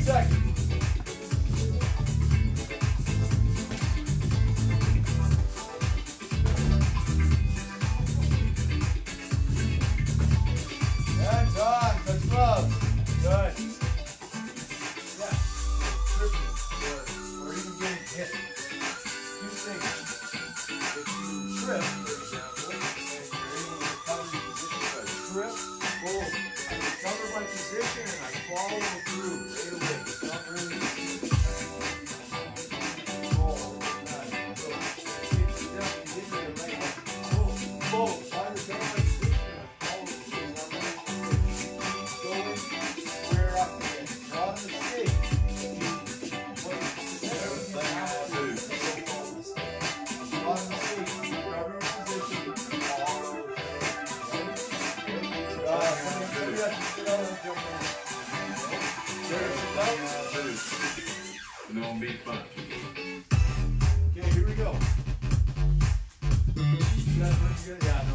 seconds. And done. Touch gloves. Good. Yeah. Tripping. Good. Or even getting hit. Two things. If you trip, for example, and you're able to recover your position, so I trip, boom. I recover my position and I follow through right away. It's not really roll. Nice. So take the step and get to the right hand. Boom. Boom. If I recover my position and I follow through, it's not really keep going, square up again. Not a mistake. You play everything you have to do. Not a mistake. Recover your position, follow through. Maybe I should sit down and jump in. And it won't be fun. Okay, here we go. You guys ready to go? Yeah, no.